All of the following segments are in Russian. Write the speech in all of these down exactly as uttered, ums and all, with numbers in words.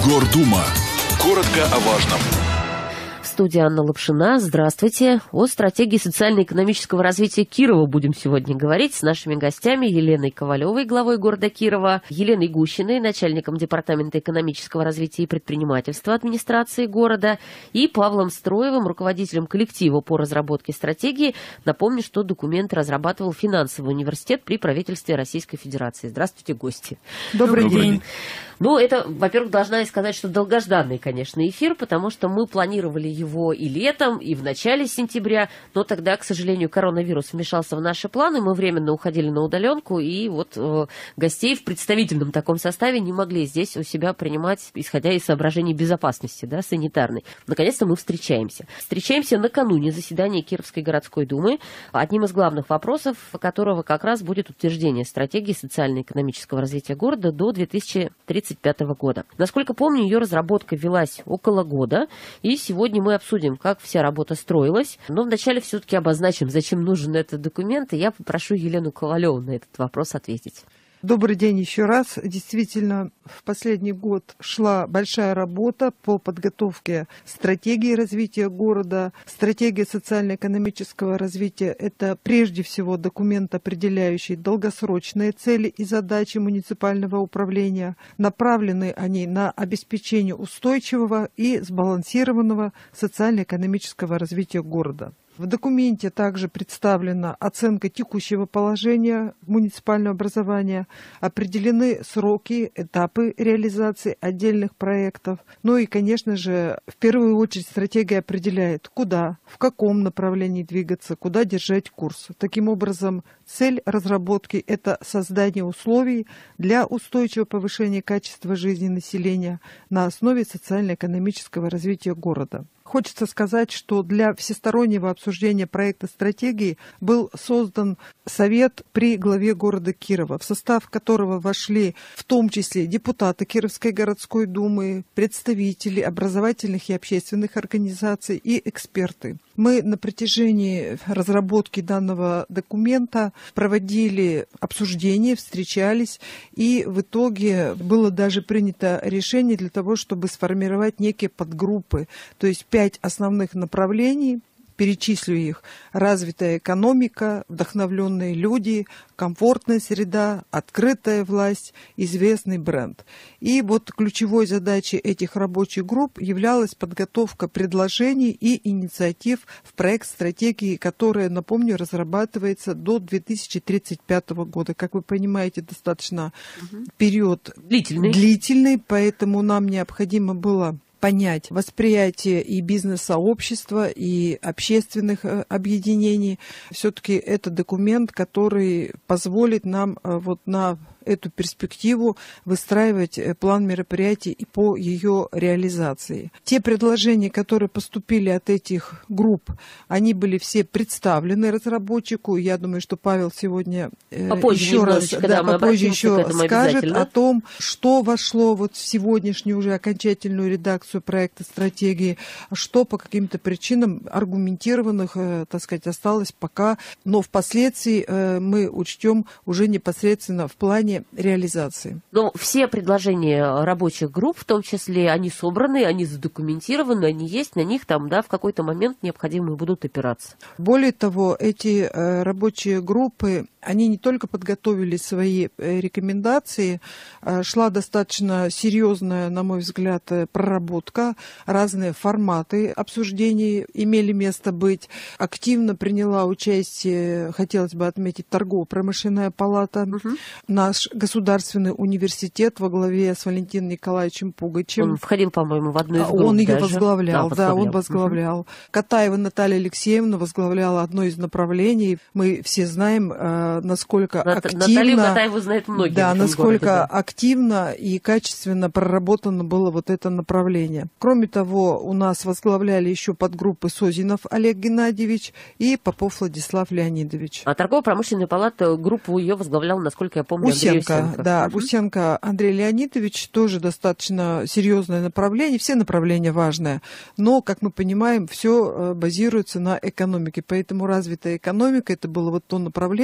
Гордума. Коротко о важном. В студии Анна Лапшина. Здравствуйте. О стратегии социально-экономического развития Кирова будем сегодня говорить с нашими гостями Еленой Ковалевой, главой города Кирова, Еленой Гущиной, начальником Департамента экономического развития и предпринимательства администрации города, и Павлом Строевым, руководителем коллектива по разработке стратегии. Напомню, что документ разрабатывал финансовый университет при правительстве Российской Федерации. Здравствуйте, гости. Добрый, Добрый день. день. Ну, это, во-первых, должна я сказать, что долгожданный, конечно, эфир, потому что мы планировали его и летом, и в начале сентября, но тогда, к сожалению, коронавирус вмешался в наши планы, мы временно уходили на удаленку, и вот э, гостей в представительном таком составе не могли здесь у себя принимать, исходя из соображений безопасности, да, санитарной. Наконец-то мы встречаемся. Встречаемся накануне заседания Кировской городской думы, одним из главных вопросов которого как раз будет утверждение стратегии социально-экономического развития города до две тысячи тридцать пятого года. Насколько помню, ее разработка велась около года, и сегодня мы обсудим, как вся работа строилась. Но вначале все-таки обозначим, зачем нужен этот документ, и я попрошу Елену Ковалеву на этот вопрос ответить. Добрый день еще раз. Действительно, в последний год шла большая работа по подготовке стратегии развития города. Стратегия социально-экономического развития – это прежде всего документ, определяющий долгосрочные цели и задачи муниципального управления. Направлены они на обеспечение устойчивого и сбалансированного социально-экономического развития города. В документе также представлена оценка текущего положения муниципального образования, определены сроки, этапы реализации отдельных проектов. Ну и, конечно же, в первую очередь стратегия определяет, куда, в каком направлении двигаться, куда держать курс. Таким образом, цель разработки – это создание условий для устойчивого повышения качества жизни населения на основе социально-экономического развития города. Хочется сказать, что для всестороннего обсуждения проекта стратегии был создан совет при главе города Кирова, в состав которого вошли в том числе депутаты Кировской городской думы, представители образовательных и общественных организаций и эксперты. Мы на протяжении разработки данного документа проводили обсуждения, встречались, и в итоге было даже принято решение для того, чтобы сформировать некие подгруппы, то есть пять основных направлений. Перечислю их: развитая экономика, вдохновленные люди, комфортная среда, открытая власть, известный бренд. И вот ключевой задачей этих рабочих групп являлась подготовка предложений и инициатив в проект стратегии, которая, напомню, разрабатывается до две тысячи тридцать пятого года. Как вы понимаете, достаточно угу. период длительный. длительный, поэтому нам необходимо было понять восприятие и бизнес-сообщества, и общественных объединений. Все-таки это документ, который позволит нам вот на эту перспективу выстраивать план мероприятий и по ее реализации. Те предложения, которые поступили от этих групп, они были все представлены разработчику. Я думаю, что Павел сегодня попозже еще раз, да, попозже еще скажет о том, что вошло вот в сегодняшнюю уже окончательную редакцию проекта стратегии, что по каким-то причинам аргументированных, так сказать, осталось пока, но впоследствии мы учтем уже непосредственно в плане реализации. Но все предложения рабочих групп, в том числе, они собраны, они задокументированы, они есть, на них там, да, в какой-то момент необходимые будут опираться. Более того, эти э, рабочие группы, они не только подготовили свои э, рекомендации, э, шла достаточно серьезная, на мой взгляд, э, проработка, разные форматы обсуждений имели место быть. Активно приняла участие, хотелось бы отметить, торгово-промышленная палата, угу. наш государственный университет во главе с Валентином Николаевичем Пугачем. Он входил, по-моему, в одну из групп. Он ее даже. возглавлял, да, да, он возглавлял. Угу. Катаева Наталья Алексеевна возглавляла одно из направлений. Мы все знаем, насколько Нат- активно... Наталью Катаеву знают многие. Да, насколько городе, да. активно и качественно проработано было вот это направление. Кроме того, у нас возглавляли еще подгруппы Созинов Олег Геннадьевич и Попов Владислав Леонидович. А торгово-промышленная палата, группу ее возглавлял, насколько я помню, Андрей Усенко. Да, угу. Усенко Андрей Леонидович, тоже достаточно серьезное направление, все направления важные, но, как мы понимаем, все базируется на экономике, поэтому развитая экономика — это было вот то направление, которое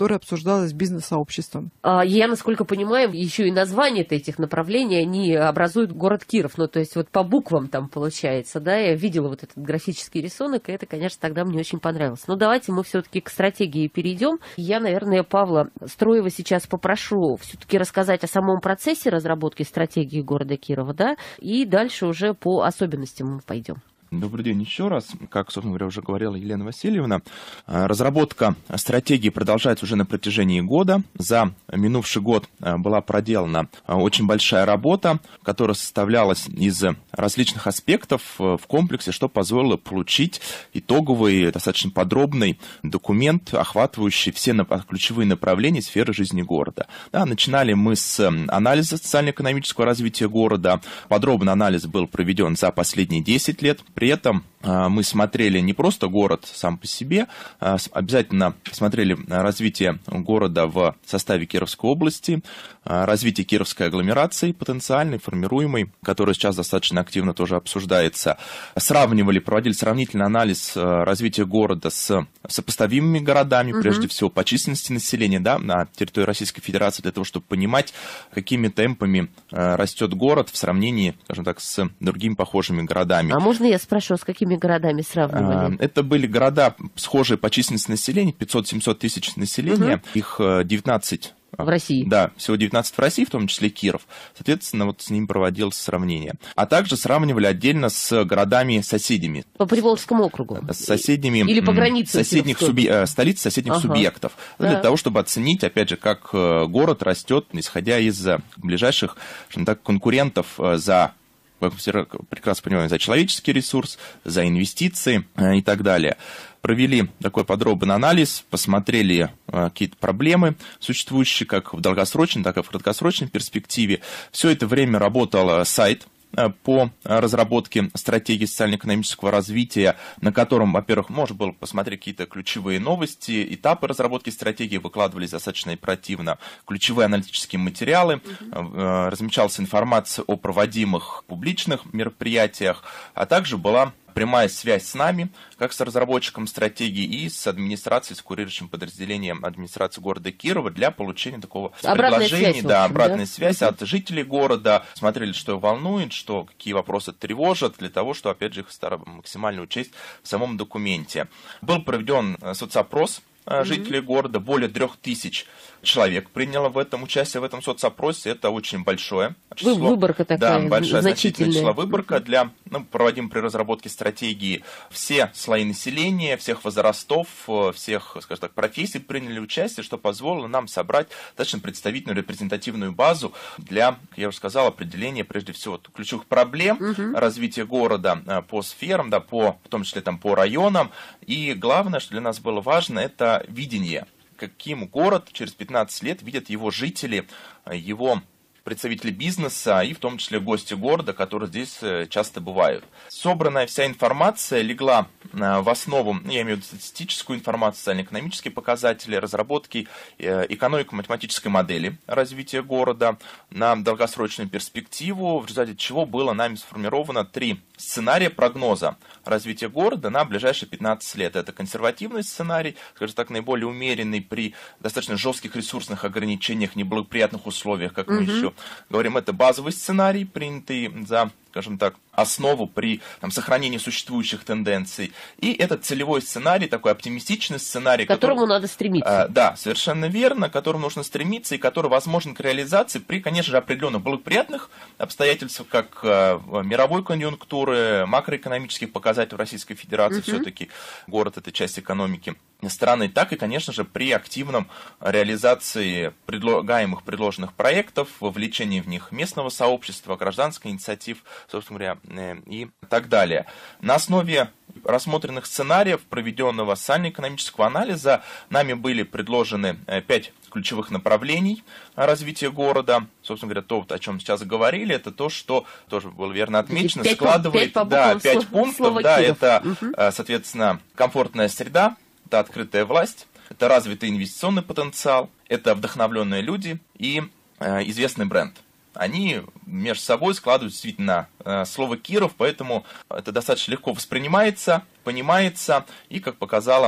которая обсуждалась бизнес-сообществом. Я, насколько понимаю, еще и названия этих направлений, они образуют город Киров. Ну, то есть вот по буквам там получается, да, я видела вот этот графический рисунок, и это, конечно, тогда мне очень понравилось. Но давайте мы все-таки к стратегии перейдем. Я, наверное, Павла Строева сейчас попрошу все-таки рассказать о самом процессе разработки стратегии города Кирова, да, и дальше уже по особенностям мы пойдем. Добрый день еще раз. Как, собственно говоря, уже говорила Елена Васильевна, разработка стратегии продолжается уже на протяжении года. За минувший год была проделана очень большая работа, которая составлялась из различных аспектов в комплексе, что позволило получить итоговый, достаточно подробный документ, охватывающий все ключевые направления сферы жизни города. Да, начинали мы с анализа социально-экономического развития города. Подробный анализ был проведен за последние десять лет. При этом мы смотрели не просто город сам по себе, обязательно смотрели развитие города в составе Кировской области, развитие Кировской агломерации потенциальной, формируемой, которая сейчас достаточно активно тоже обсуждается. Сравнивали, проводили сравнительный анализ развития города с сопоставимыми городами, угу. прежде всего по численности населения, да, на территории Российской Федерации, для того, чтобы понимать, какими темпами растет город в сравнении, скажем так, с другими похожими городами. А можно я спрошу, с какими городами сравнивали? Это были города, схожие по численности населения, пятьсот-семьсот тысяч населения, угу. их девятнадцать. В России? Да, всего девятнадцать в России, в том числе Киров. Соответственно, вот с ним проводилось сравнение. А также сравнивали отдельно с городами-соседями. По Приволжскому округу? С соседними... Или по границе соседних субъ... Столиц соседних ага. субъектов. Да. Для того, чтобы оценить, опять же, как город растет, исходя из ближайших, скажем так, конкурентов за... как мы все прекрасно понимаем, за человеческий ресурс, за инвестиции и так далее. Провели такой подробный анализ, посмотрели э, какие-то проблемы, существующие как в долгосрочной, так и в краткосрочной перспективе. Все это время работал сайт э, по разработке стратегии социально-экономического развития, на котором, во-первых, можно было посмотреть какие-то ключевые новости, этапы разработки стратегии выкладывались достаточно оперативно, ключевые аналитические материалы, э, размещалась информация о проводимых публичных мероприятиях, а также была прямая связь с нами, как с разработчиком стратегии, и с администрацией, с курирующим подразделением администрации города Кирова для получения такого обратная предложения, связь, да, общем, обратная да? связь от жителей города, смотрели, что волнует, что, какие вопросы тревожат, для того, чтобы, опять же, их максимально учесть в самом документе. Был проведен соцопрос жителей mm-hmm. города, более трех тысяч человек приняло в этом участие, в этом соцопросе. Это очень большое число. Выборка такая, да, большая, значительная. число выборка для, ну, проводим при разработке стратегии. Все слои населения, всех возрастов, всех, скажем так, профессий приняли участие, что позволило нам собрать достаточно представительную репрезентативную базу для, как я уже сказал, определения, прежде всего, ключевых проблем mm-hmm. развития города по сферам, да, по, в том числе там, по районам. И главное, что для нас было важно, это видение, каким город через пятнадцать лет видят его жители, его представители бизнеса и в том числе гости города, которые здесь часто бывают. Собранная вся информация легла в основу, я имею в виду статистическую информацию, социально-экономические показатели, разработки экономико-математической модели развития города на долгосрочную перспективу, в результате чего было нами сформировано три сценария прогноза развития города на ближайшие пятнадцать лет. Это консервативный сценарий, скажем так, наиболее умеренный при достаточно жестких ресурсных ограничениях, неблагоприятных условиях, как мы mm-hmm. еще говорим. Это базовый сценарий, принятый за, скажем так, основу при там, сохранении существующих тенденций. И этот целевой сценарий, такой оптимистичный сценарий, к которому который, надо стремиться. Э, да, совершенно верно, к которому нужно стремиться и который возможен к реализации при, конечно же, определенных благоприятных обстоятельствах, как э, мировой конъюнктуры, макроэкономических показателей Российской Федерации, uh-huh. все-таки город — это часть экономики страны, так и, конечно же, при активном реализации предлагаемых, предложенных проектов, вовлечении в них местного сообщества, гражданских инициатив, собственно говоря, и так далее. На основе рассмотренных сценариев, проведенного социально-экономического анализа, нами были предложены пять ключевых направлений развития города. Собственно говоря, то, о чем сейчас говорили, это то, что тоже было верно отмечено, пять, складывает пять, да, пять пунктов. Да, это, угу. соответственно, комфортная среда, это открытая власть, это развитый инвестиционный потенциал, это вдохновленные люди и э, известный бренд. Они между собой складывают действительно э, слово «Киров», поэтому это достаточно легко воспринимается, понимается, и, как показала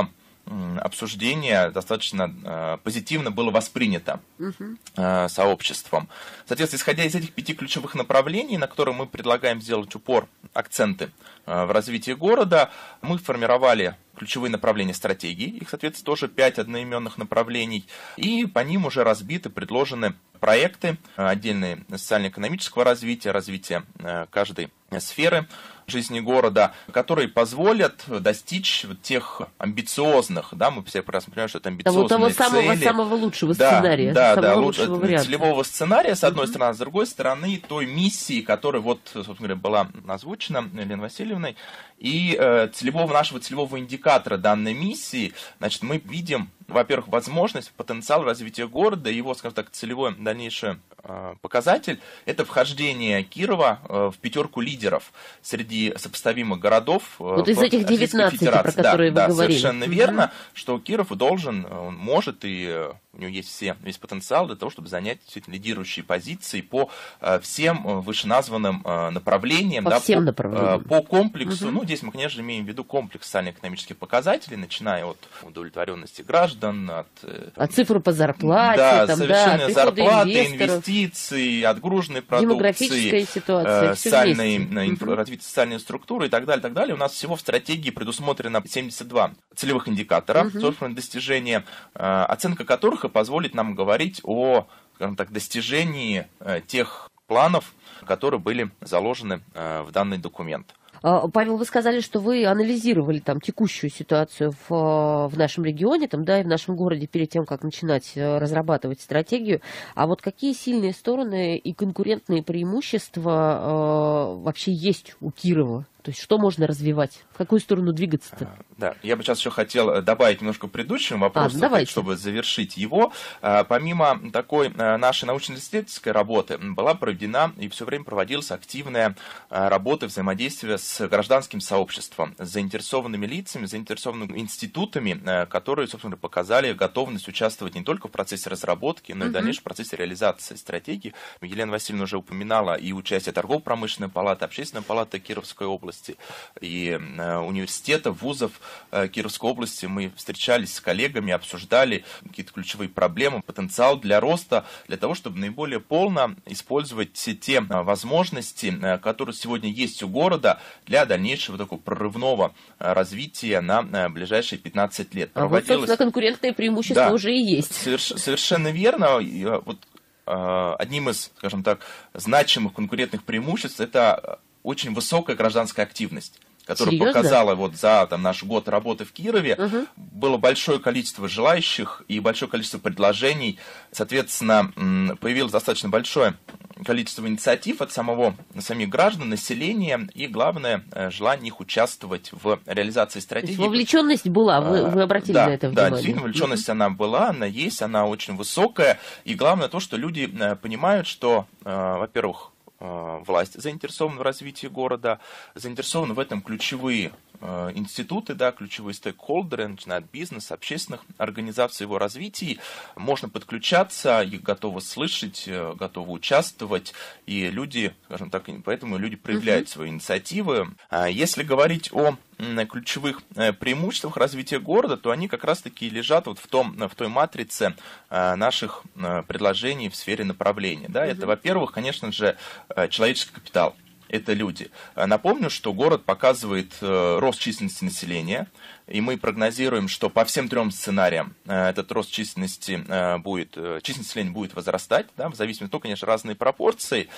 обсуждение достаточно позитивно было воспринято uh-huh. сообществом. Соответственно, исходя из этих пяти ключевых направлений, на которые мы предлагаем сделать упор, акценты в развитии города, мы формировали ключевые направления стратегии, их, соответственно, тоже пять одноименных направлений, и по ним уже разбиты, предложены проекты отдельные социально-экономического развития, развития каждой сферы жизни города, которые позволят достичь тех амбициозных, да, мы все прекрасно понимаем, что это амбициозные того, того цели. самого, самого лучшего да, сценария, да, самого да, лучшего варианта. Целевого сценария, с одной uh-huh. стороны, а с другой стороны, той миссии, которая, вот, собственно говоря, была озвучена Еленой Васильевной, и э, целевого, нашего целевого индикатора данной миссии, значит, мы видим, во-первых, возможность, потенциал развития города, его, скажем так, целевой дальнейший э, показатель – это вхождение Кирова э, в пятерку лидеров среди сопоставимых городов. Э, вот из этих девятнадцати, про которые да, вы да, говорили. Совершенно mm-hmm. верно, что Киров должен, он может, и э, у него есть все, весь потенциал для того, чтобы занять действительно лидирующие позиции по э, всем вышеназванным э, направлениям. По да, всем по, направлениям. Э, по комплексу, mm-hmm. ну, здесь мы, конечно, имеем в виду комплекс социально-экономических показателей, начиная от удовлетворенности граждан, от... От цифры по зарплате, да, там, совершенно да, зарплаты, инвесторов, инвестиции, отгруженной продукции, демографическая ситуация, э, социальной, инфра- развитие социальной структуры и так далее, так далее. У нас всего в стратегии предусмотрено семьдесят два целевых индикатора, uh-huh. собственно, достижения, э, оценка которых и позволит нам говорить о, скажем так, достижении э, тех планов, которые были заложены э, в данный документ. Павел, вы сказали, что вы анализировали там текущую ситуацию в, в нашем регионе, там, да, и в нашем городе перед тем, как начинать разрабатывать стратегию. А вот какие сильные стороны и конкурентные преимущества э, вообще есть у Кирова? То есть что можно развивать? В какую сторону двигаться-то? Да, я бы сейчас еще хотел добавить немножко к предыдущему вопросу, а, чтобы завершить его. Помимо такой нашей научно-исследовательской работы была проведена и все время проводилась активная работа взаимодействия с гражданским сообществом, с заинтересованными лицами, заинтересованными институтами, которые, собственно, показали готовность участвовать не только в процессе разработки, но и в дальнейшем процессе реализации стратегии. Елена Васильевна уже упоминала и участие торгово-промышленной палаты, общественной палаты Кировской области, и э, университетов, вузов э, Кировской области. Мы встречались с коллегами, обсуждали какие-то ключевые проблемы, потенциал для роста, для того, чтобы наиболее полно использовать все те э, возможности, э, которые сегодня есть у города для дальнейшего такого прорывного э, развития на э, ближайшие пятнадцать лет. А вот, собственно, конкурентные преимущества да, уже и есть. Соверш- совершенно верно. И, э, вот, э, одним из, скажем так, значимых конкурентных преимуществ это очень высокая гражданская активность, которая Серьезно? показала вот за там, наш год работы в Кирове. Угу. Было большое количество желающих и большое количество предложений. Соответственно, появилось достаточно большое количество инициатив от самого, самих граждан, населения и, главное, желание их участвовать в реализации стратегии. То есть вовлеченность была, вы, вы обратили да, на это внимание. Да, действительно, вовлеченность mm-hmm. она была, она есть, она очень высокая. И главное то, что люди понимают, что, во-первых, власть заинтересована в развитии города, заинтересованы в этом ключевые э, институты, да, ключевые стейкхолдеры, начиная от бизнеса, общественных организаций его развития. Можно подключаться, их готовы слышать, готовы участвовать, и люди, скажем так, поэтому люди проявляют uh-huh. свои инициативы. Если говорить о ключевых преимуществах развития города, то они как раз-таки лежат вот в, том, в той матрице наших предложений в сфере направления. Да? Uh-huh. Это, во-первых, конечно же, человеческий капитал. Это люди. Напомню, что город показывает рост численности населения, и мы прогнозируем, что по всем трем сценариям этот рост численности будет, численность населения будет возрастать, да, в зависимости, ну, конечно, разные пропорции,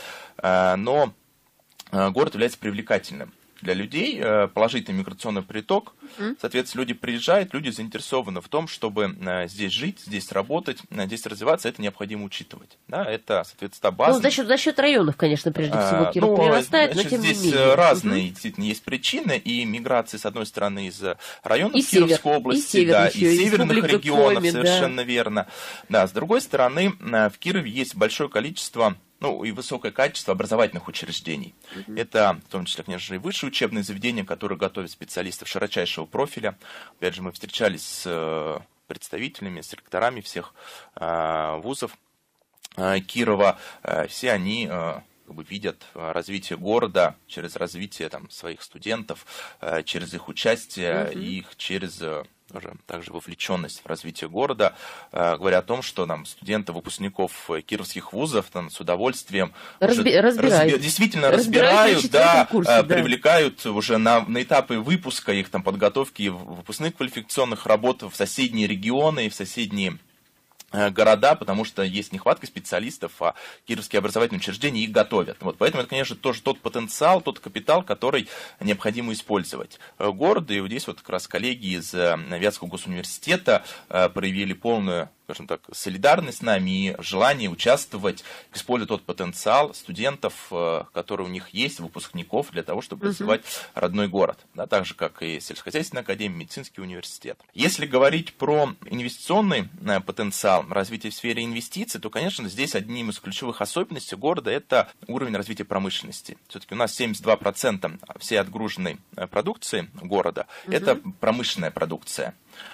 но город является привлекательным для людей, положительный миграционный приток. Mm. Соответственно, люди приезжают, люди заинтересованы в том, чтобы здесь жить, здесь работать, здесь развиваться. Это необходимо учитывать. Да, это, соответственно, база. Ну, за счет, за счет районов, конечно, прежде всего, Киров ну, прирастает, значит, но тем здесь не менее. разные, mm-hmm. действительно, есть причины. И миграции, с одной стороны, из районов и Кировской север, области, и, да, еще, и северных регионов, Коми, совершенно да. верно. Да, с другой стороны, в Кирове есть большое количество, ну, и высокое качество образовательных учреждений. Uh-huh. Это, в том числе, конечно, и высшие учебные заведения, которые готовят специалистов широчайшего профиля. Опять же, мы встречались с представителями, с ректорами всех э, вузов э, Кирова. Э, все они э, как бы видят развитие города через развитие там, своих студентов, э, через их участие, uh-huh. и их через... уже также вовлеченность в развитие города, говоря о том, что там студенты, выпускников кировских вузов там, с удовольствием Разби- уже, разбирают. разби- действительно разбирают, разбирают да, курсе, да, привлекают уже на, на этапы выпуска их там подготовки выпускных квалификационных работ в соседние регионы и в соседние города, потому что есть нехватка специалистов, а кировские образовательные учреждения их готовят. Вот, поэтому это, конечно, тоже тот потенциал, тот капитал, который необходимо использовать городу. И вот здесь вот как раз коллеги из Вятского госуниверситета проявили полную, скажем так, солидарность с нами и желание участвовать, используя тот потенциал студентов, который у них есть, выпускников, для того, чтобы развивать uh-huh. родной город. Да, так же, как и сельскохозяйственная академия, медицинский университет. Если говорить про инвестиционный потенциал, развития в сфере инвестиций, то, конечно, здесь одним из ключевых особенностей города это уровень развития промышленности. Все-таки у нас семьдесят два процента всей отгруженной продукции города угу. это промышленная продукция.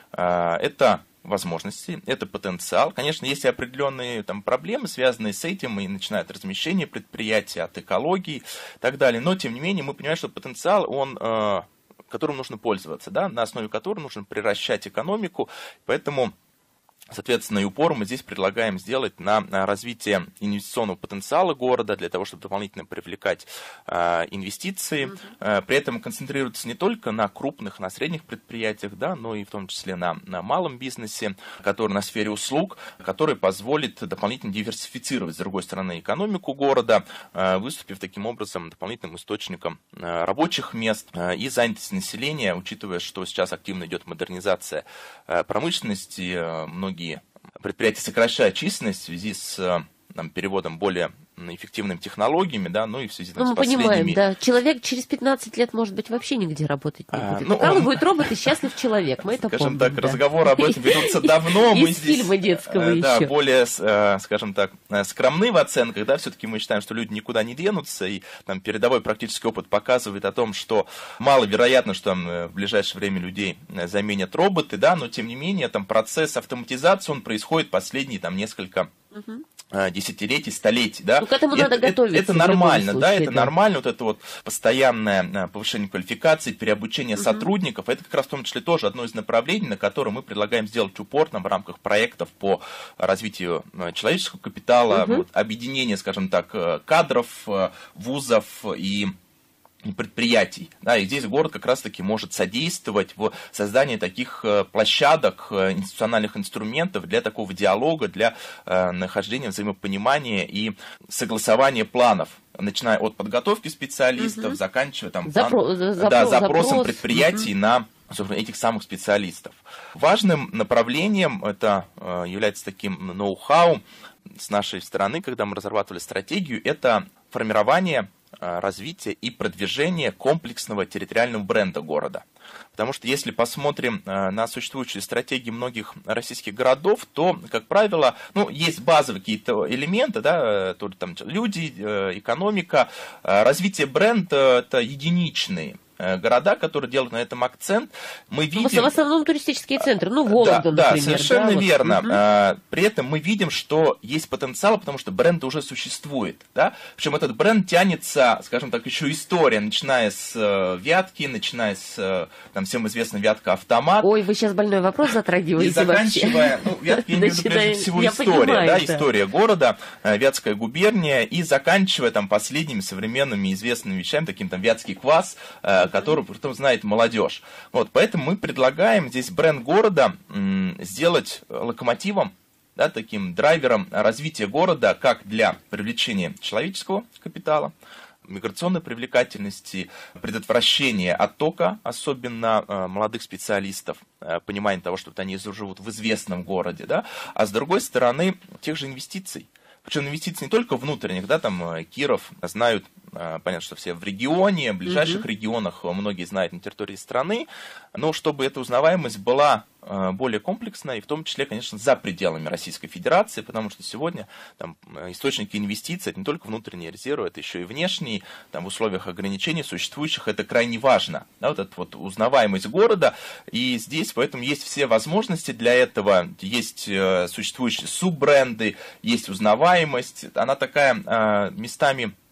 Это возможности, это потенциал. Конечно, есть и определенные там, проблемы, связанные с этим, и начинают размещение предприятий, от экологии и так далее. Но, тем не менее, мы понимаем, что потенциал, он... которым нужно пользоваться, да, на основе которого нужно приращать экономику. Поэтому, соответственно, и упор мы здесь предлагаем сделать на развитие инвестиционного потенциала города, для того, чтобы дополнительно привлекать э, инвестиции. Uh-huh. При этом концентрироваться не только на крупных, на средних предприятиях, да, но и в том числе на, на малом бизнесе, который на сфере услуг, который позволит дополнительно диверсифицировать, с другой стороны, экономику города, э, выступив таким образом дополнительным источником э, рабочих мест э, и занятости населения, учитывая, что сейчас активно идет модернизация э, промышленности, э, многие предприятия сокращают численность в связи с там, переводом более эффективными технологиями, да, ну и в связи там, ну, с мы последними... понимаем, да. Человек через пятнадцать лет, может быть, вообще нигде работать не будет. А, ну, Пока он... будет робот и счастлив человек, мы это скажем помним. так, да. разговоры об этом ведутся давно. Мы из здесь, фильма детского да, еще. более, скажем так, скромны в оценках, да, все-таки мы считаем, что люди никуда не денутся, и там передовой практический опыт показывает о том, что маловероятно, что там в ближайшее время людей заменят роботы, да, но тем не менее там процесс автоматизации, он происходит последние там несколько угу. десятилетий, столетий, да. Ну, к этому это, надо готовиться. Это, это нормально, случае, да, это да. нормально, вот это вот постоянное повышение квалификации, переобучение угу. сотрудников, это как раз в том числе тоже одно из направлений, на которое мы предлагаем сделать упор там, в рамках проектов по развитию человеческого капитала, угу. вот, объединение, скажем так, кадров, вузов и предприятий. Да, и здесь город как раз-таки может содействовать в создании таких площадок, институциональных инструментов для такого диалога, для э, нахождения взаимопонимания и согласования планов, начиная от подготовки специалистов, угу. заканчивая там, Запро- план, запро- да, запросом запрос. предприятий угу. на этих самых специалистов. Важным направлением это э, является таким ноу-хау с нашей стороны, когда мы разрабатывали стратегию, это формирование, развитие и продвижение комплексного территориального бренда города. Потому что если посмотрим на существующие стратегии многих российских городов, то, как правило, ну, есть базовые какие-то элементы, да, то, там, люди, экономика, развитие бренда – это единичные города, которые делают на этом акцент. Мы видим... В основном туристические центры, ну, Вологда, да, например. Да, совершенно да, верно. Вот. А, при этом мы видим, что есть потенциал, потому что бренд уже существует. Да? Причем этот бренд тянется, скажем так, еще история, начиная с э, Вятки, начиная с, э, там, всем известно, Вятка автомат. Ой, вы сейчас больной вопрос затрагиваете. И заканчивая, ну, Вятки, я имею в виду, прежде всего, история, да, история города, Вятская губерния, и заканчивая там последними современными известными вещами, таким там Вятский квас, который, потом знает молодежь. Вот, поэтому мы предлагаем здесь бренд города м, сделать локомотивом, да, таким драйвером развития города как для привлечения человеческого капитала, миграционной привлекательности, предотвращения оттока, особенно э, молодых специалистов, э, понимание того, что вот они живут в известном городе, да, а с другой стороны, тех же инвестиций. Причем инвестиций не только внутренних, да, там Киров знают, понятно, что все в регионе, в ближайших угу. регионах многие знают на территории страны, но чтобы эта узнаваемость была более комплексная, и в том числе, конечно, за пределами Российской Федерации, потому что сегодня там, источники инвестиций, это не только внутренние резервы, это еще и внешние, там, в условиях ограничений существующих, это крайне важно, да, вот эта вот узнаваемость города, и здесь поэтому есть все возможности для этого, есть существующие суббренды, есть узнаваемость, она такая местами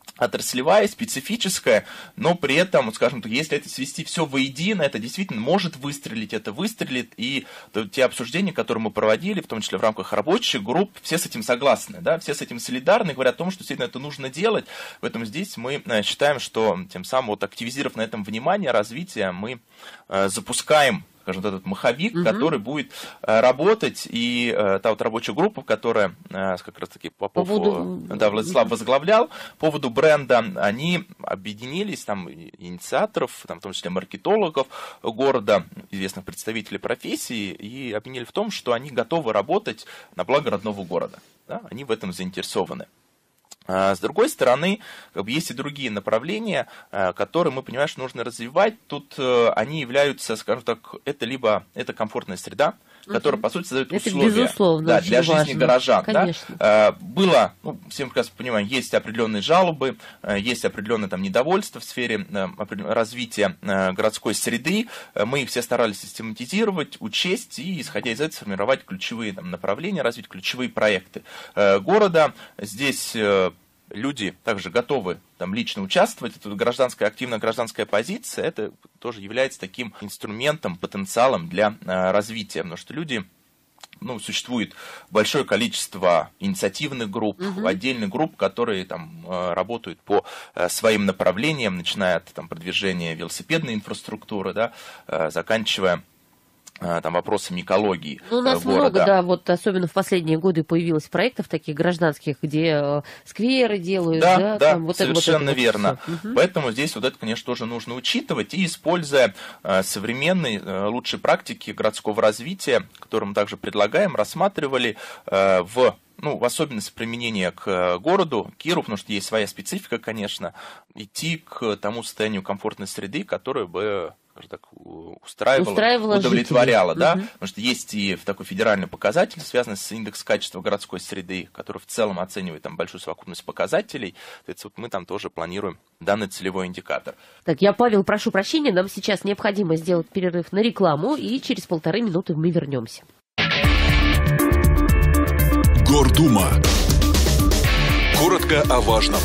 отраслевая, специфическая, но при этом, скажем так, если это свести все воедино, это действительно может выстрелить, это выстрелит, и те обсуждения, которые мы проводили, в том числе в рамках рабочих групп, все с этим согласны, да, все с этим солидарны, говорят о том, что действительно это нужно делать, поэтому здесь мы считаем, что тем самым, вот активизировав на этом внимание, развитие, мы запускаем, скажем, этот маховик, угу. который будет э, работать, и э, та вот рабочая группа, которая э, как раз таки Попов, по поводу... да, Владислав возглавлял, по поводу бренда, они объединились, там, инициаторов, там, в том числе маркетологов города, известных представителей профессии, и объединили в том, что они готовы работать на благо родного города, да? Они в этом заинтересованы. С другой стороны, как бы, есть и другие направления, которые мы понимаем, что нужно развивать. Тут они являются, скажем так, это либо это комфортная среда, которая, по сути, создает это условия да, для жизни важно. горожан. Конечно. Да? Было, ну, все мы прекрасно понимаем, есть определенные жалобы, есть определенное там недовольство в сфере развития городской среды. Мы их все старались систематизировать, учесть и, исходя из этого, сформировать ключевые там направления, развить ключевые проекты города. Здесь люди также готовы там лично участвовать. Это гражданская, активная гражданская позиция, это тоже является таким инструментом, потенциалом для э, развития, потому что люди, ну, существует большое количество инициативных групп, угу. отдельных групп, которые там э, работают по э, своим направлениям, начиная от там продвижения велосипедной инфраструктуры, да, э, заканчивая там вопросами экологии ну, у нас города. много, да, вот особенно в последние годы появилось проектов таких гражданских, где скверы делают. Да, да, да там, вот совершенно это, вот верно. Угу. Поэтому здесь вот это, конечно, тоже нужно учитывать. И используя современные лучшие практики городского развития, которые мы также предлагаем, рассматривали в ну, в особенности применения к городу, Киру, потому что есть своя специфика, конечно, идти к тому состоянию комфортной среды, которая бы так, устраивала, устраивала удовлетворяла, да, угу. потому что есть и такой федеральный показатель, связанный с индексом качества городской среды, который в целом оценивает там большую совокупность показателей. Вот мы там тоже планируем данный целевой индикатор. Так, я, Павел, прошу прощения, нам сейчас необходимо сделать перерыв на рекламу, и через полторы минуты мы вернемся. Гордума. Коротко о важном.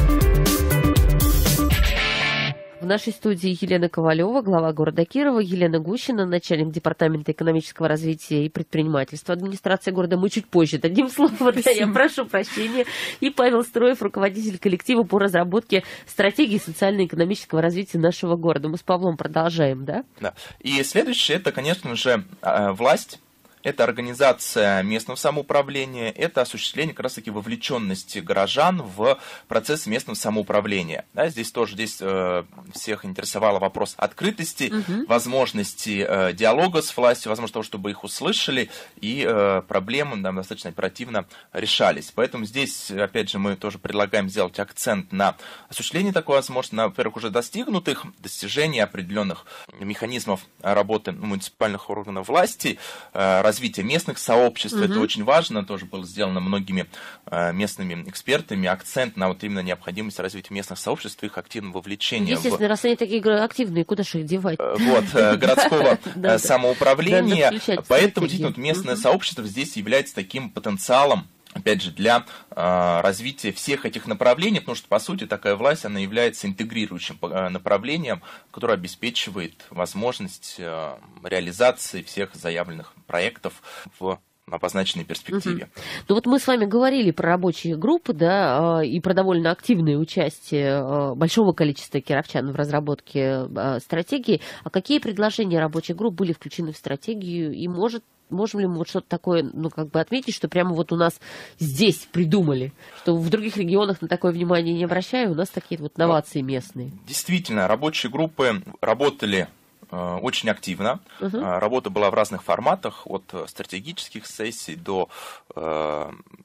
В нашей студии Елена Ковалева, глава города Кирова, Елена Гущина, начальник департамента экономического развития и предпринимательства администрации города. Мы чуть позже дадим слово, да, я прошу прощения. И Павел Строев, руководитель коллектива по разработке стратегии социально-экономического развития нашего города. Мы с Павлом продолжаем, да? Да. И следующее, это, конечно же, власть. Это организация местного самоуправления, это осуществление как раз-таки вовлеченности горожан в процесс местного самоуправления. Да, здесь тоже здесь, э, всех интересовал вопрос открытости, угу. возможности э, диалога с властью, возможности того, чтобы их услышали, и э, проблемы да, достаточно оперативно решались. Поэтому здесь, опять же, мы тоже предлагаем сделать акцент на осуществление такой возможности, на, во-первых, уже достигнутых достижений определенных механизмов работы муниципальных органов власти, э, развитие местных сообществ, угу. это очень важно, тоже было сделано многими э, местными экспертами, акцент на вот именно необходимость развития местных сообществ и их активного вовлечения. Естественно, в... раз они такие активные, куда же их девать? Вот, городского самоуправления, поэтому местное сообщество здесь является таким потенциалом, опять же, для э, развития всех этих направлений, потому что, по сути, такая власть, она является интегрирующим э, направлением, которое обеспечивает возможность э, реализации всех заявленных проектов в обозначенной перспективе. Угу. Ну вот мы с вами говорили про рабочие группы, да, и про довольно активное участие большого количества кировчан в разработке стратегии. А какие предложения рабочих групп были включены в стратегию, и может можем ли мы вот что-то такое, ну, как бы отметить, что прямо вот у нас здесь придумали, что в других регионах на такое внимание не обращаю, у нас такие вот новации местные? Действительно, рабочие группы работали э, очень активно. Угу. Э, работа была в разных форматах, от стратегических сессий до э,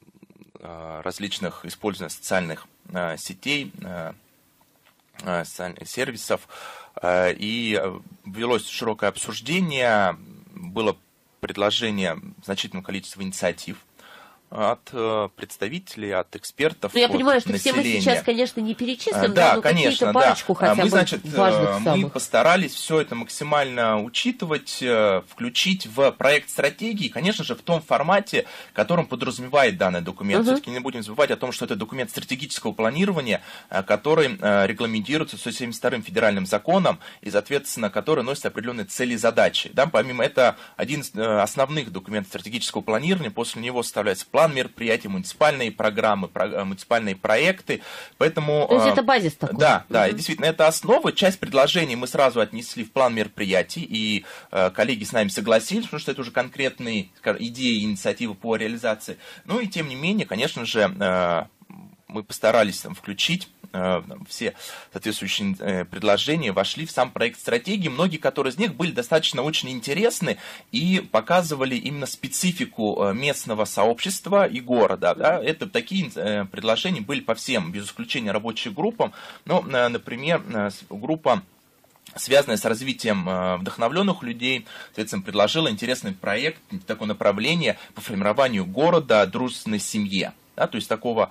э, различных использования социальных э, сетей, э, э, социальных сервисов. Э, и велось широкое обсуждение, было предложение значительного количества инициатив от представителей, от экспертов. Ну, я понимаю, что населения. все мы сейчас, конечно, не перечислим, да, да, но конечно, какие-то парочку да. хотя мы, бы значит, важных мы самых. постарались все это максимально учитывать, включить в проект стратегии, конечно же, в том формате, которым подразумевает данный документ. Uh-huh. Все-таки не будем забывать о том, что это документ стратегического планирования, который регламентируется сто семьдесят вторым федеральным законом и, соответственно, который носит определенные цели и задачи. Да, помимо этого, один из основных документов стратегического планирования, после него составляется план мероприятий, муниципальные программы, про, муниципальные проекты. Поэтому, то есть это базис такой? Да, да, угу. и действительно, это основа. Часть предложений мы сразу отнесли в план мероприятий, и э, коллеги с нами согласились, потому что это уже конкретные, скажем, идеи, инициативы по реализации. Ну и тем не менее, конечно же, э, мы постарались там включить все соответствующие предложения, вошли в сам проект стратегии. Многие, которые из них были достаточно очень интересны и показывали именно специфику местного сообщества и города. Да. Это такие предложения были по всем, без исключения рабочим группам. Ну, например, группа, связанная с развитием вдохновленных людей, соответственно, предложила интересный проект, такое направление по формированию города дружественной семье. Да, то есть такого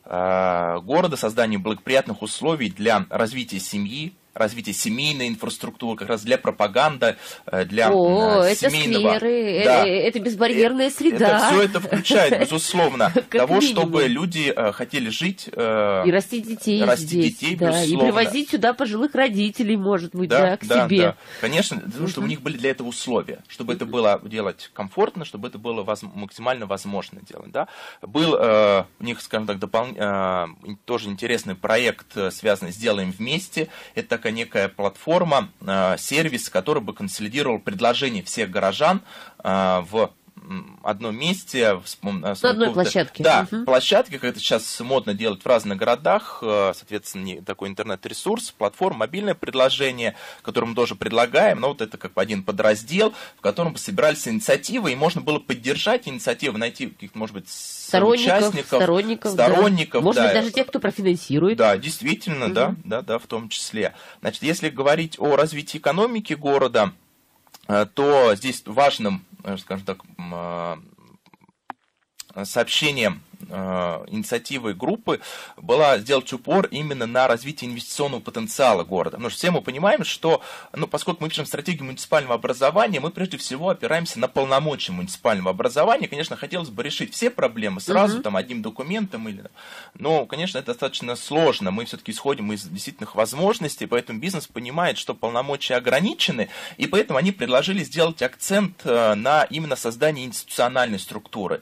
города, созданию благоприятных условий для развития семьи, развития семейной инфраструктуры, как раз для пропаганды, для О, семейного... это скверы, да. это безбарьерная среда. Это все это включает, безусловно, того, чтобы люди хотели жить... И расти детей расти здесь, детей, да, и привозить сюда пожилых родителей, может быть, да, да, к да, себе. Да. Конечно, uh-huh. чтобы у них были для этого условия, чтобы uh-huh. это было делать комфортно, чтобы это было воз... максимально возможно делать. Да. Был э, у них, скажем так, допол... э, тоже интересный проект, связанный с «Делаем вместе». Это такая некая платформа, э, сервис, который бы консолидировал предложения всех горожан э, в одном месте. На одной площадке. Да, угу. площадке, как это сейчас модно делать в разных городах, соответственно, такой интернет-ресурс, платформа, мобильное предложение, которое мы тоже предлагаем, но вот это как бы один подраздел, в котором бы собирались инициативы, и можно было поддержать инициативы, найти каких-то, может быть, сторонников, участников, сторонников, сторонников, да. Может да. быть, даже тех, кто профинансирует. Да, действительно, угу. да, да, да, в том числе. Значит, если говорить о развитии экономики города, то здесь важным, скажем так, сообщением инициативы группы была сделать упор именно на развитие инвестиционного потенциала города. Потому что все мы понимаем, что, ну, поскольку мы пишем стратегию муниципального образования, мы прежде всего опираемся на полномочия муниципального образования. Конечно, хотелось бы решить все проблемы сразу, uh-huh. там, одним документом, или... но, конечно, это достаточно сложно. Мы все-таки исходим из действительных возможностей, поэтому бизнес понимает, что полномочия ограничены, и поэтому они предложили сделать акцент на именно создание институциональной структуры,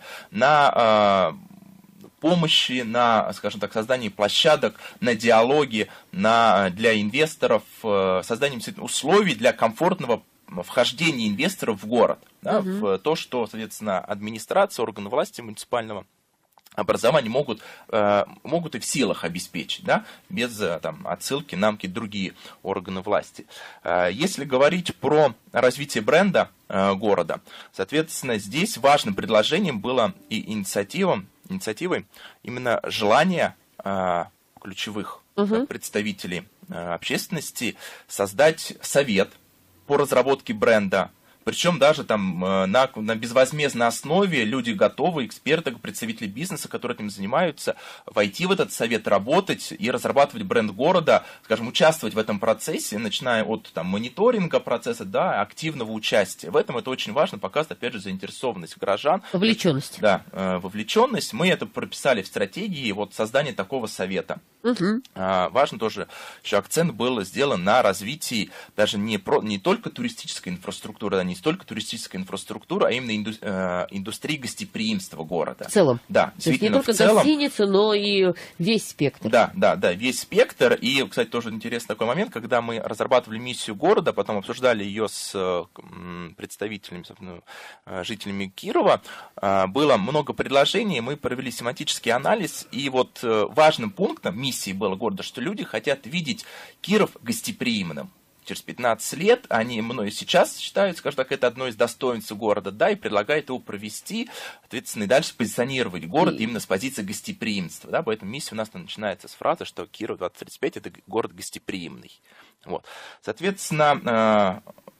на помощи, на, скажем так, создание площадок, на диалоги, на, для инвесторов, созданием условий для комфортного вхождения инвесторов в город, да, uh-huh. в то, что, соответственно, администрация, органы власти муниципального образования могут, могут и в силах обеспечить, да, без там, отсылки на какие-то другие органы власти. Если говорить про развитие бренда города, соответственно, здесь важным предложением было и инициатива, инициативой именно желание э, ключевых uh-huh. да, представителей э, общественности создать совет по разработке бренда. Причем даже там на, на безвозмездной основе люди готовы, эксперты, представители бизнеса, которые этим занимаются, войти в этот совет, работать и разрабатывать бренд города, скажем, участвовать в этом процессе, начиная от там, мониторинга процесса, да, активного участия. В этом это очень важно, показывает, опять же, заинтересованность горожан. Вовлеченность. Да, вовлеченность. Мы это прописали в стратегии, вот создание такого совета. Угу. Важно тоже, еще акцент был сделан на развитии даже не, про, не только туристической инфраструктуры, не столько туристическая инфраструктура, а именно инду, э, индустрии гостеприимства города. В целом. Да, то есть не только в целом, гостиницы, но и весь спектр. Да, да, да, весь спектр. И, кстати, тоже интересный такой момент, когда мы разрабатывали миссию города, потом обсуждали ее с э, представителями, собственно, жителями Кирова, э, было много предложений, мы провели семантический анализ, и вот э, важным пунктом миссии было города, что люди хотят видеть Киров гостеприимным. Через пятнадцать лет они мной сейчас считают, скажем так, это одно из достоинств города, да, и предлагают его провести, соответственно, и дальше позиционировать город и... именно с позиции гостеприимства, да, поэтому миссия у нас начинается с фразы, что Киров двадцать тридцать пять это город гостеприимный. Вот. Соответственно,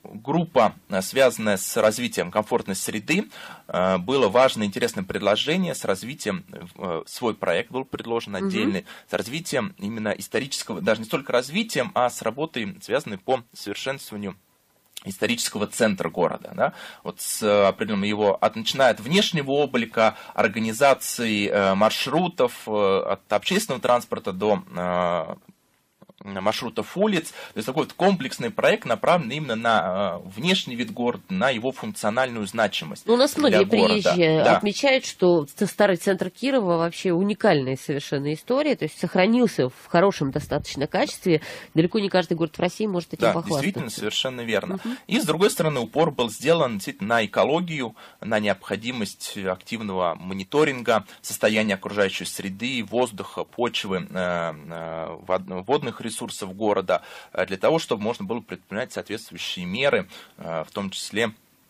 группа, связанная с развитием комфортной среды. Было важное, интересное предложение с развитием, свой проект был предложен отдельный, угу. с развитием именно исторического, даже не столько развитием, а с работой, связанной по совершенствованию исторического центра города, да, вот с определенным его, от, начиная от внешнего облика, организации э, маршрутов, э, от общественного транспорта до э, маршрутов улиц, то есть такой вот комплексный проект, направленный именно на э, внешний вид города, на его функциональную значимость. Ну, у нас многие приезжие да. отмечают, что старый центр Кирова вообще уникальная совершенно история, то есть сохранился в хорошем достаточно качестве, далеко не каждый город в России может этим да, похвастаться. Действительно, совершенно верно. Uh-huh. И, с другой стороны, упор был сделан действительно на экологию, на необходимость активного мониторинга состояния окружающей среды, воздуха, почвы, э, э, водных ресурсов, ресурсов города, для того, чтобы можно было предпринять соответствующие меры, в том числе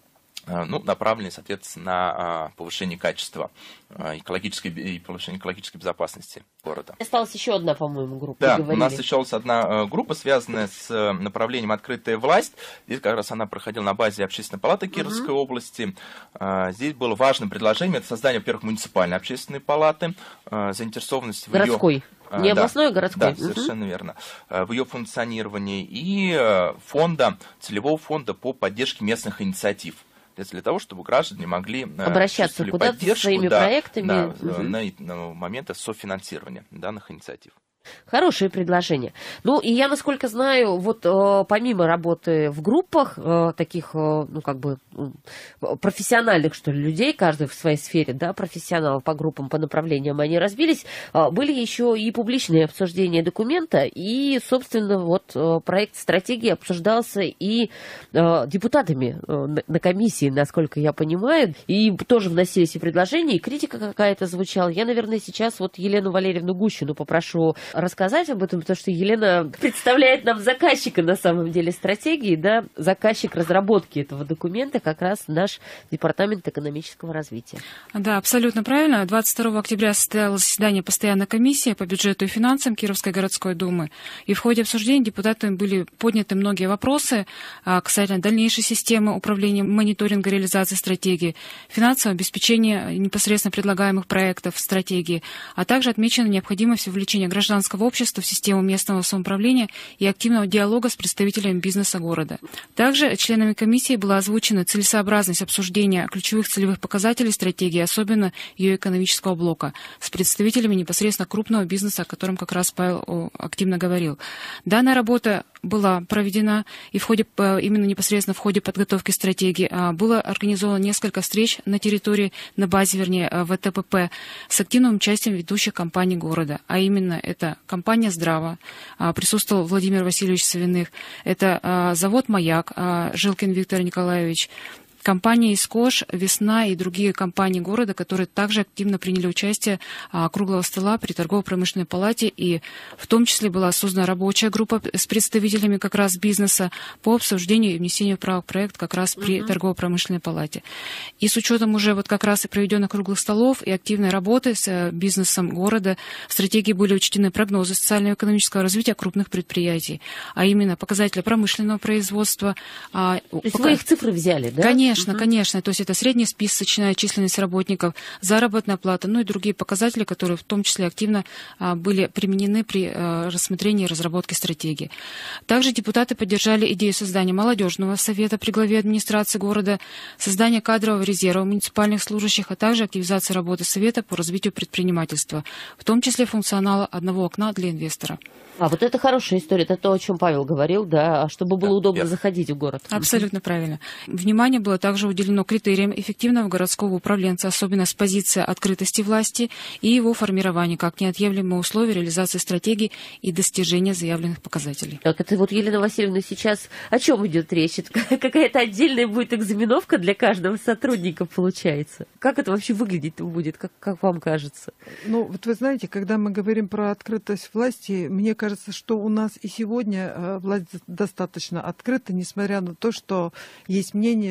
ну, направленные, соответственно, на повышение качества экологической и повышение экологической безопасности города. Осталась еще одна, по-моему, группа. Да, у нас еще одна группа, связанная с направлением «Открытая власть». Здесь как раз она проходила на базе Общественной палаты Кировской uh-huh. области. Здесь было важным предложением это создание, во-первых, муниципальной общественной палаты, заинтересованность в городской. ее... Не да, областной, а городской. Да, совершенно угу. верно. В ее функционировании и фонда, целевого фонда по поддержке местных инициатив. Для того, чтобы граждане могли обращаться куда-то со своими да, проектами. Да, угу. на, на моменты софинансирования данных инициатив. Хорошее предложение. Ну, и я, насколько знаю, вот э, помимо работы в группах, э, таких, э, ну, как бы, э, профессиональных, что ли, людей, каждый в своей сфере, да, профессионалов по группам, по направлениям они разбились, э, были еще и публичные обсуждения документа, и, собственно, вот э, проект стратегии обсуждался и э, депутатами э, на, на комиссии, насколько я понимаю, и тоже вносились и предложения, и критика какая-то звучала. Я, наверное, сейчас вот Елену Валерьевну Гущину попрошу рассказать об этом, потому что Елена представляет нам заказчика, на самом деле, стратегии, да, заказчик разработки этого документа, как раз наш департамент экономического развития. Да, абсолютно правильно. двадцать второго октября состоялось заседание постоянной комиссии по бюджету и финансам Кировской городской думы, и в ходе обсуждения депутатами были подняты многие вопросы касательно дальнейшей системы управления, мониторинга реализации стратегии, финансового обеспечения непосредственно предлагаемых проектов стратегии, а также отмечена необходимость вовлечения гражданского общества в систему местного самоуправления и активного диалога с представителями бизнеса города. Также членами комиссии была озвучена целесообразность обсуждения ключевых целевых показателей стратегии, особенно ее экономического блока, с представителями непосредственно крупного бизнеса, о котором как раз Павел активно говорил. Данная работа была проведена, и в ходе, именно непосредственно в ходе подготовки стратегии было организовано несколько встреч на территории, на базе, вернее, ВТПП с активным участием ведущих компаний города, а именно это компания «Здраво», присутствовал Владимир Васильевич Савиных, это завод «Маяк», Жилкин Виктор Николаевич, компания «Искош», «Весна» и другие компании города, которые также активно приняли участие а, круглого стола при торгово-промышленной палате, и в том числе была создана рабочая группа с представителями как раз бизнеса по обсуждению и внесению правок в проект как раз при uh-huh. торгово-промышленной палате. И с учетом уже вот как раз и проведенных круглых столов и активной работы с а, бизнесом города, в стратегии были учтены прогнозы социально-экономического развития крупных предприятий, а именно показатели промышленного производства. А, То есть пока... вы их цифры взяли, да? Конечно. Конечно, конечно. То есть это среднесписочная численность работников, заработная плата, ну и другие показатели, которые в том числе активно а, были применены при а, рассмотрении и разработке стратегии. Также депутаты поддержали идею создания молодежного совета при главе администрации города, создания кадрового резерва муниципальных служащих, а также активизации работы совета по развитию предпринимательства, в том числе функционала одного окна для инвестора. А вот это хорошая история, это то, о чем Павел говорил, да, чтобы было да, удобно я... заходить в город. Абсолютно правильно. Внимание было также уделено критериям эффективного городского управленца, особенно с позиции открытости власти и его формирования как неотъемлемого условия реализации стратегии и достижения заявленных показателей. Так, это вот, Елена Васильевна, сейчас о чем идет речь? Это какая-то отдельная будет экзаменовка для каждого сотрудника, получается? Как это вообще выглядеть будет, как, как вам кажется? Ну, вот вы знаете, когда мы говорим про открытость власти, мне кажется, кажется, что у нас и сегодня власть достаточно открыта, несмотря на то, что есть мнение, что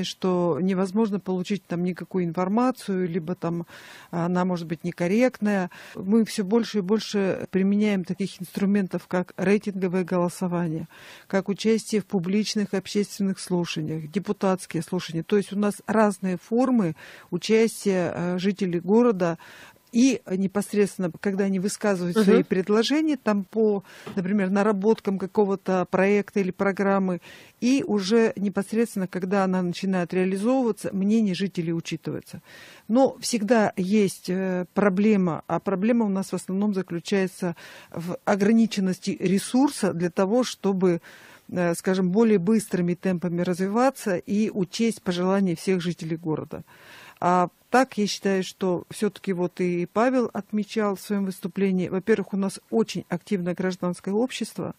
что невозможно получить там никакую информацию, либо там она может быть некорректная. Мы все больше и больше применяем таких инструментов, как рейтинговое голосование, как участие в публичных общественных слушаниях, депутатские слушания. То есть у нас разные формы участия жителей города. И непосредственно, когда они высказывают uh-huh. свои предложения, там по, например, наработкам какого-то проекта или программы, и уже непосредственно, когда она начинает реализовываться, мнение жителей учитывается. Но всегда есть проблема, а проблема у нас в основном заключается в ограниченности ресурса для того, чтобы, скажем, более быстрыми темпами развиваться и учесть пожелания всех жителей города. А так, я считаю, что все-таки вот и Павел отмечал в своем выступлении, во-первых, у нас очень активное гражданское общество,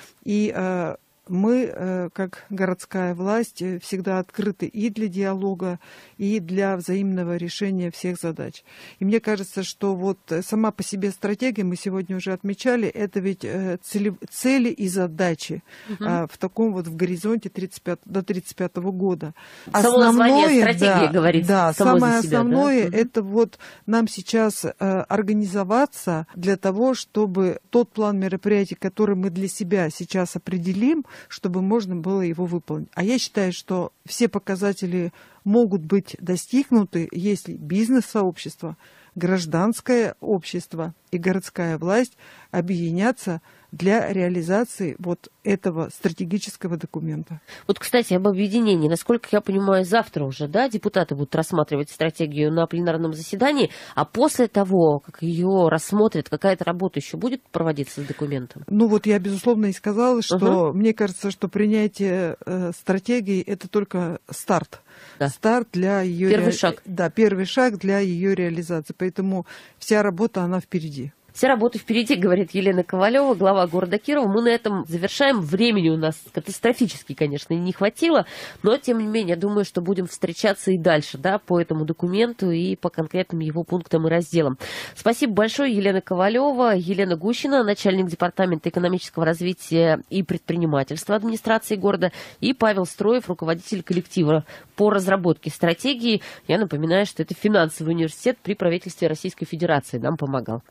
и э, мы, э, как городская власть, всегда открыты и для диалога, и для взаимного решения всех задач. И мне кажется, что вот сама по себе стратегия, мы сегодня уже отмечали, это ведь э, цели, цели и задачи угу. э, в таком вот в горизонте тридцать пятого, до тридцать пятого года. Само название стратегии да, говорит да, само самое за себя, основное да? это вот нам сейчас э, организоваться для того, чтобы тот план мероприятий, который мы для себя сейчас определим, чтобы можно было его выполнить. А я считаю, что все показатели могут быть достигнуты, если бизнес-сообщество, гражданское общество и городская власть объединятся для реализации вот этого стратегического документа. Вот, кстати, об объединении. Насколько я понимаю, завтра уже, да, депутаты будут рассматривать стратегию на пленарном заседании, а после того, как ее рассмотрят, какая-то работа еще будет проводиться с документом? Ну вот я, безусловно, и сказала, что Uh-huh. мне кажется, что принятие э, стратегии – это только старт. Да. Старт для ее... Первый ре... шаг. Да, первый шаг для ее реализации. Поэтому вся работа, она впереди. Вся работа впереди, говорит Елена Ковалева, глава города Кирова. Мы на этом завершаем. Времени у нас катастрофически, конечно, не хватило, но, тем не менее, я думаю, что будем встречаться и дальше, да, по этому документу и по конкретным его пунктам и разделам. Спасибо большое, Елена Ковалева, Елена Гущина, начальник департамента экономического развития и предпринимательства администрации города, и Павел Строев, руководитель коллектива по разработке стратегии. Я напоминаю, что это финансовый университет при правительстве Российской Федерации нам помогал.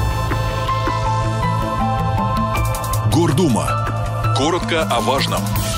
Гордума. Коротко о важном.